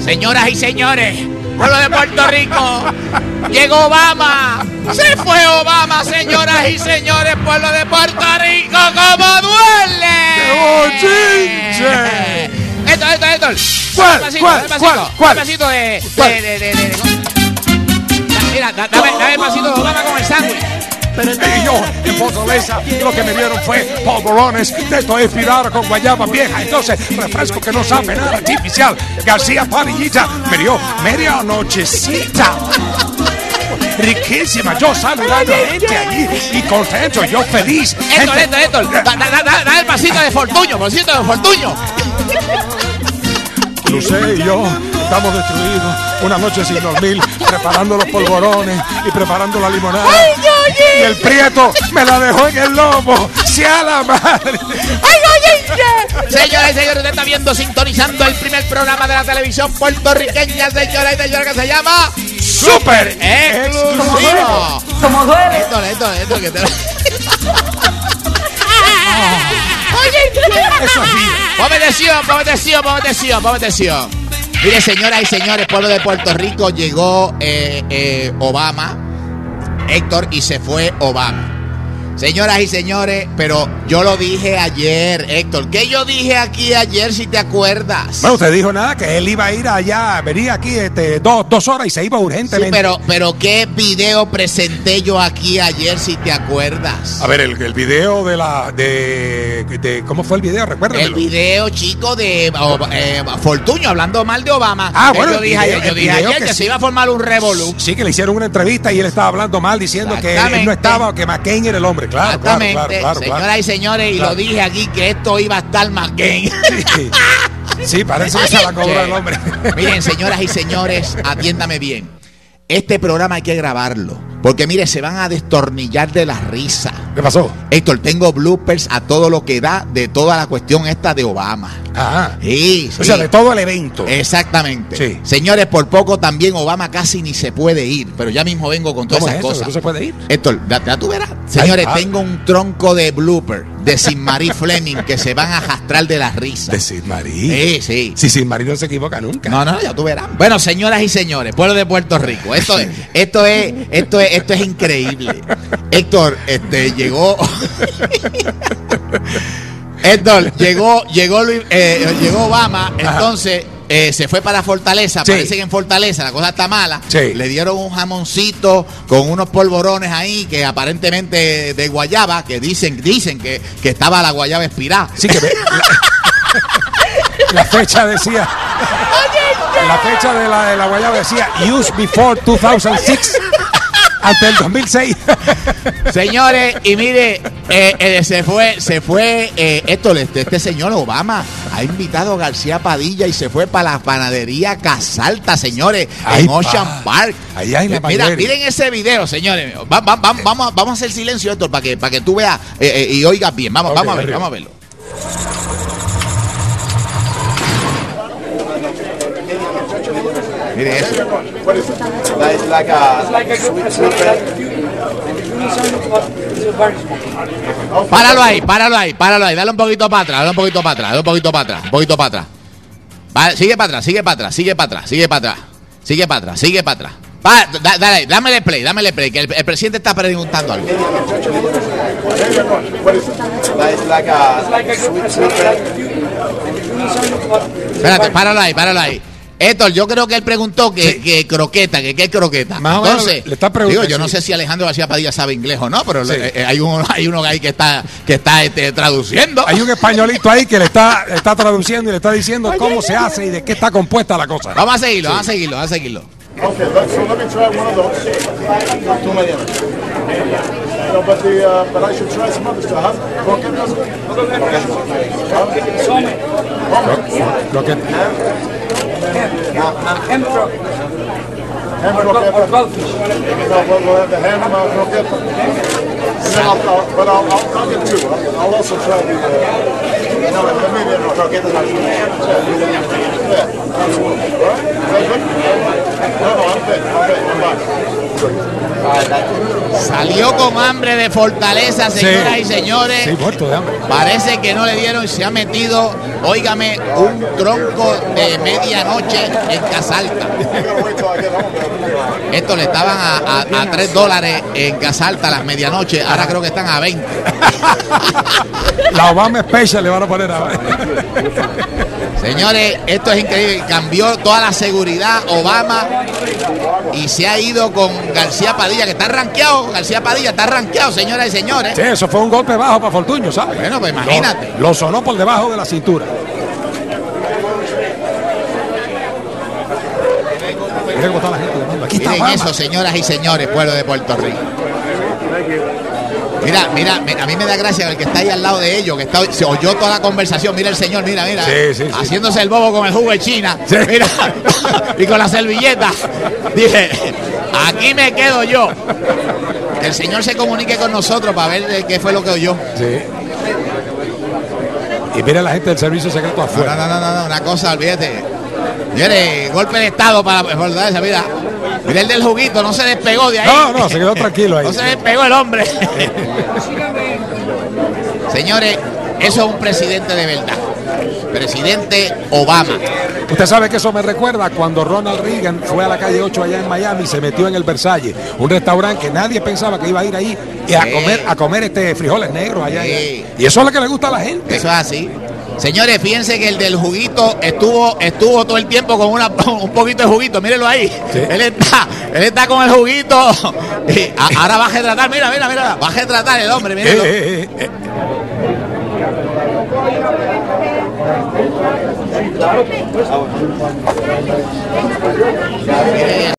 Señoras y señores, pueblo de Puerto Rico, llegó Obama. Se fue Obama, señoras y señores, pueblo de Puerto Rico, ¡cómo duele! ¡Qué bochinche! Héctor. ¿Cuál? Un pasito de... Mira, dame el pasito de Obama con el sándwich. Y yo en Fortaleza lo que me dieron fue polvorones de esto inspirado con guayaba vieja. Entonces, refresco que no sabe nada artificial. García Padillita me dio media nochecita. Riquísima, yo saludando a gente allí y contento, yo feliz. Héctor, dame el pasito de Fortuño, Lucé y yo estamos destruidos. Una noche sin dormir, preparando los polvorones y preparando la limonada. Y el Prieto me la dejó en el lomo. ¡Sea la madre! Señoras y señores, usted está viendo, sintonizando el primer programa de la televisión puertorriqueña, señoras y señores, que se llama ¡Súper Exclusivo! Como duele. Esto que te... Eso es mío. Pometación. Mire, señoras y señores, pueblo de Puerto Rico, llegó Obama, Héctor, y se fue Obama. Señoras y señores, pero yo lo dije ayer, Héctor. ¿Qué yo dije aquí ayer, si te acuerdas? Bueno, usted dijo nada, que él iba a ir allá, venía aquí 2 horas y se iba urgentemente. Sí, pero ¿qué video presenté yo aquí ayer, si te acuerdas? A ver, el video de ¿cómo fue el video? Recuérdamelo. El video, chico, de Fortuño hablando mal de Obama. Bueno, yo dije ayer que se iba a formar un revolú. Sí, que le hicieron una entrevista y él estaba hablando mal, diciendo que él no estaba, que McCain era el hombre. Claro. Señoras y señores, y lo dije aquí, que esto iba a estar McCain. Sí, parece que se la cobró el hombre. Miren, señoras y señores, atiéndame bien. Este programa hay que grabarlo, porque mire, se van a destornillar de la risa. ¿Qué pasó? Héctor, tengo bloopers a todo lo que da de toda la cuestión esta de Obama. Sí. O sea, de todo el evento. Exactamente. Sí. Señores, por poco también Obama casi ni se puede ir, pero ya mismo vengo con todas esas cosas. ¿No se puede ir? Héctor, ya tú verás. Señores, tengo un tronco de blooper de Sin Marie Fleming que se van a arrastrar de la risa. ¿De Sin Marie? Sí. Si Sin Marie no se equivoca nunca. No, ya tú verás. Bueno, señoras y señores, pueblo de Puerto Rico, esto es increíble. Héctor, llegó Obama, entonces se fue para Fortaleza. Sí. Parece que en Fortaleza la cosa está mala. Sí. Le dieron un jamoncito con unos polvorones ahí que aparentemente de guayaba, que dicen que estaba la guayaba expirada. Sí, que la fecha decía. La fecha de la guayaba decía used before 2006. Hasta el 2006. Señores, y mire, se fue este señor Obama ha invitado a García Padilla y se fue para la panadería Casalta, señores, en Ocean Park. Ahí hay una Mira, miren ese video, señores. Vamos a hacer silencio, Héctor, para que tú veas y oigas bien. Vamos a verlo. Mire eso. Páralo ahí. Dale un poquito para atrás, Vale, sigue para atrás. Dale, dámele play, que el presidente está preguntando algo. Espérate, páralo ahí. Héctor, yo creo que él preguntó que croqueta, que qué es croqueta. Entonces, le está preguntando. Yo no sé si Alejandro García Padilla sabe inglés o no, pero hay uno ahí que está traduciendo. Hay un españolito ahí que le está traduciendo y le está diciendo cómo se hace y de qué está compuesta la cosa. Vamos a seguirlo. Okay, so let me try one of those. Two medium. No, but I should try some other stuff. Croqueta. Ham croquette. Or goldfish. No, we'll have the ham croquette. And then I'll get two. I'll also try the medium croquette. Yeah. All right? No, I'm good. I'm back. Salió con hambre de fortaleza, señoras y señores. Sí, muerto de hambre. Parece que no le dieron y se ha metido, óigame, un tronco de medianoche en Casalta. Esto le estaban a $3 en Casalta las medianoche, ahora creo que están a 20. La Obama Special le van a poner a... Señores, esto es increíble. Cambió toda la seguridad Obama y se ha ido con García Padilla, que está rankeado. García Padilla está rankeado, señoras y señores. Sí, eso fue un golpe bajo para Fortuño, ¿sabes? Bueno, pues imagínate. Lo sonó por debajo de la cintura. Mira cómo está la gente llamando. Aquí está Miren Obama. eso, señoras y señores, pueblo de Puerto Rico. Mira, a mí me da gracia el que está ahí al lado de ellos, que se oyó toda la conversación. Mira el señor, mira, Sí. haciéndose el bobo con el jugo de China, Sí. mira, y con la servilleta. Dije, aquí me quedo yo. Que el señor se comunique con nosotros para ver qué fue lo que oyó. Sí. Y mira la gente del servicio secreto afuera. No, una cosa, olvídate. Mire, golpe de estado para fortaleza, mira. Mira el del juguito, no se despegó de ahí. No, se quedó tranquilo ahí. No se despegó el hombre. Señores, eso es un presidente de verdad. Presidente Obama. Usted sabe que eso me recuerda cuando Ronald Reagan fue a la calle 8 allá en Miami y se metió en el Versalles, un restaurante que nadie pensaba que iba a ir ahí y a comer frijoles negros allá. Sí. Y eso es lo que le gusta a la gente. Eso es así. Señores, fíjense que el del juguito estuvo todo el tiempo con un poquito de juguito, mírenlo ahí. Sí. Él está con el juguito. Y ahora va a retratar, mira, va a retratar el hombre, mírenlo. Miren